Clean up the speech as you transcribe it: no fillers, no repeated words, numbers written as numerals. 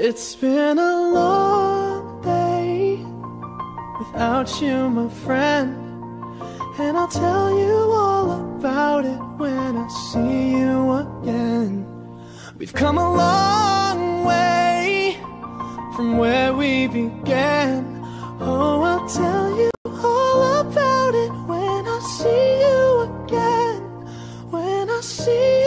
It's been a long day without you, my friend, and I'll tell you all about it when I see you again. We've come a long way from where we began. Oh, I'll tell you all about it when I see you again. When I see you